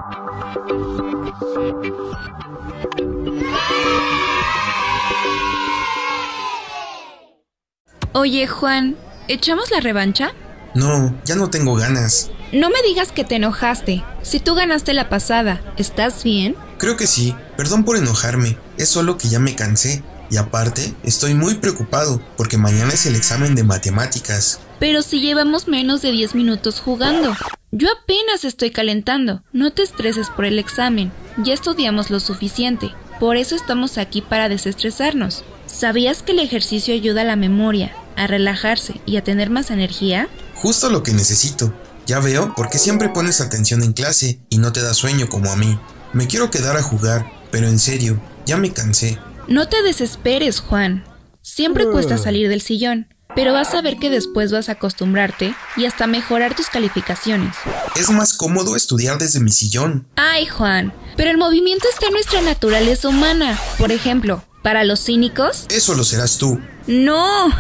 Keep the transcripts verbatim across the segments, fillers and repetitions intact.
Oye, Juan, ¿echamos la revancha? No, ya no tengo ganas. No me digas que te enojaste. Si tú ganaste la pasada, ¿estás bien? Creo que sí. Perdón por enojarme. Es solo que ya me cansé. Y aparte, estoy muy preocupado porque mañana es el examen de matemáticas. Pero si llevamos menos de diez minutos jugando. Yo apenas estoy calentando. No te estreses por el examen. Ya estudiamos lo suficiente. Por eso estamos aquí, para desestresarnos. ¿Sabías que el ejercicio ayuda a la memoria, a relajarse y a tener más energía? Justo lo que necesito. Ya veo por qué siempre pones atención en clase y no te da sueño como a mí. Me quiero quedar a jugar, pero en serio, ya me cansé. No te desesperes, Juan. Siempre cuesta salir del sillón, pero vas a ver que después vas a acostumbrarte y hasta mejorar tus calificaciones. Es más cómodo estudiar desde mi sillón. Ay, Juan, pero el movimiento está en nuestra naturaleza humana. Por ejemplo, para los cínicos... Eso lo serás tú. ¡No!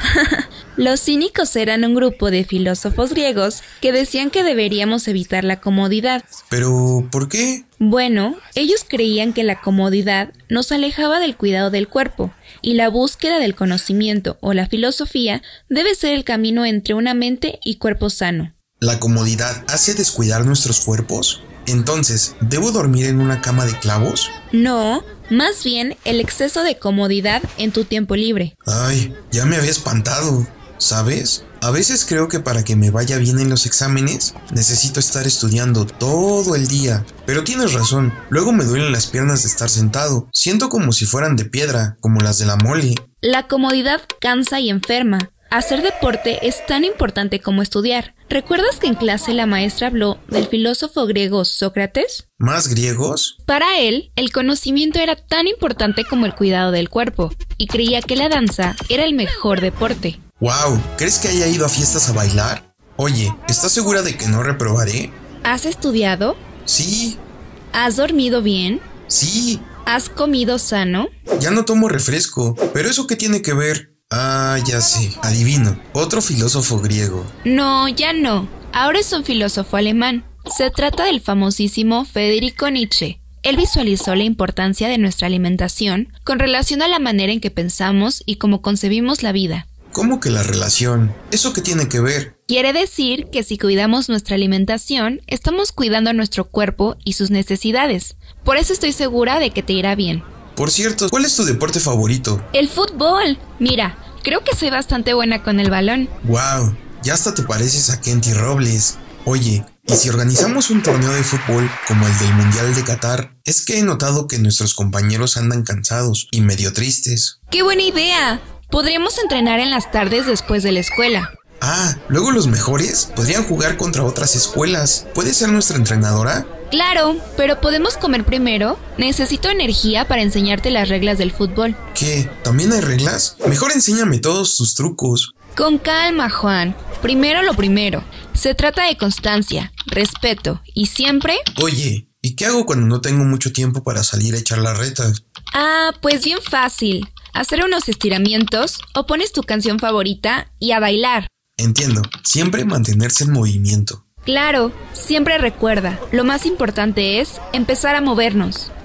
Los cínicos eran un grupo de filósofos griegos que decían que deberíamos evitar la comodidad. ¿Pero por qué? Bueno, ellos creían que la comodidad nos alejaba del cuidado del cuerpo, y la búsqueda del conocimiento o la filosofía debe ser el camino entre una mente y cuerpo sano. ¿La comodidad hace descuidar nuestros cuerpos? Entonces, ¿debo dormir en una cama de clavos? No, más bien el exceso de comodidad en tu tiempo libre. Ay, ya me había espantado, ¿sabes? A veces creo que para que me vaya bien en los exámenes, necesito estar estudiando todo el día. Pero tienes razón, luego me duelen las piernas de estar sentado. Siento como si fueran de piedra, como las de la mole. La comodidad cansa y enferma. Hacer deporte es tan importante como estudiar. ¿Recuerdas que en clase la maestra habló del filósofo griego Sócrates? ¿Más griegos? Para él, el conocimiento era tan importante como el cuidado del cuerpo, y creía que la danza era el mejor deporte. ¡Wow! ¿Crees que haya ido a fiestas a bailar? Oye, ¿estás segura de que no reprobaré? ¿Has estudiado? Sí. ¿Has dormido bien? Sí. ¿Has comido sano? Ya no tomo refresco, pero ¿eso qué tiene que ver? Ah, ya sé, adivino, otro filósofo griego. No, ya no, ahora es un filósofo alemán. Se trata del famosísimo Friedrich Nietzsche. Él visualizó la importancia de nuestra alimentación con relación a la manera en que pensamos y cómo concebimos la vida. ¿Cómo que la relación? ¿Eso qué tiene que ver? Quiere decir que si cuidamos nuestra alimentación, estamos cuidando a nuestro cuerpo y sus necesidades. Por eso estoy segura de que te irá bien. Por cierto, ¿cuál es tu deporte favorito? El fútbol. Mira, creo que soy bastante buena con el balón. ¡Wow! Ya hasta te pareces a Kenty Robles. Oye, ¿y si organizamos un torneo de fútbol como el del Mundial de Qatar? Es que he notado que nuestros compañeros andan cansados y medio tristes. ¡Qué buena idea! Podríamos entrenar en las tardes después de la escuela. Ah, luego los mejores podrían jugar contra otras escuelas. ¿Puede ser nuestra entrenadora? Claro, pero ¿podemos comer primero? Necesito energía para enseñarte las reglas del fútbol. ¿Qué? ¿También hay reglas? Mejor enséñame todos tus trucos. Con calma, Juan. Primero lo primero. Se trata de constancia, respeto y siempre... Oye, ¿y qué hago cuando no tengo mucho tiempo para salir a echar la reta? Ah, pues bien fácil. Hacer unos estiramientos o pones tu canción favorita y a bailar. Entiendo. Siempre mantenerse en movimiento. Claro, siempre recuerda, lo más importante es empezar a movernos.